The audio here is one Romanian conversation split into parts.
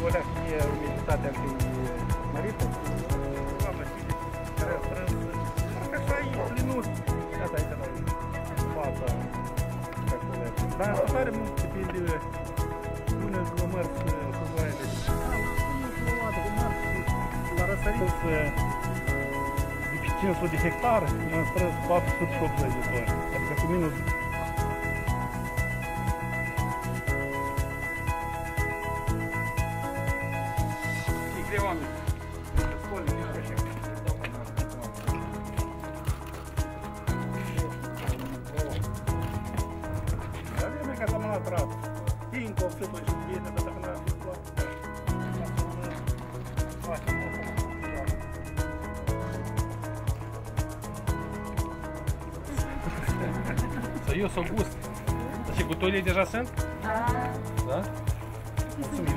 o leacă mie umiditatea fi mărită. Doamne, știi, care a strâns. Că așa e plinut. Iată aici la fața. Dar asta tare mult depinde până la mărs cu voiele. La răsărit de 500 de hectare, eu am strâns 480 de toni. Adică cu minus. Soios August. Și gutoile deja sunt? Da. Da? Mulțumim.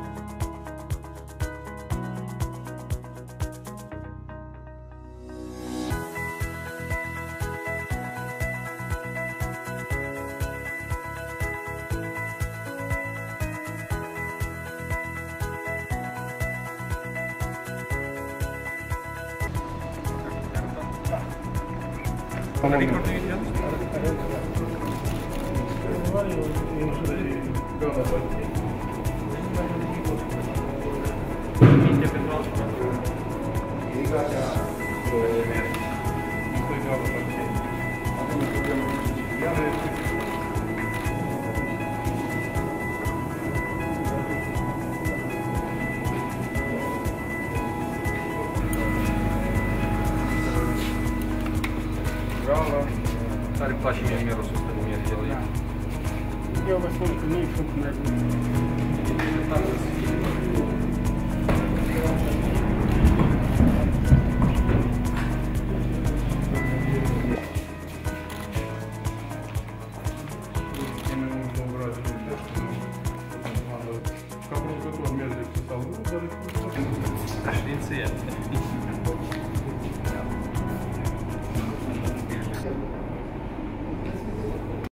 Care place mie mirosul ăsta de miere, el e. Eu vă spun că nu e fruct miere. Ca producător merge cu salul, dar e cu știință.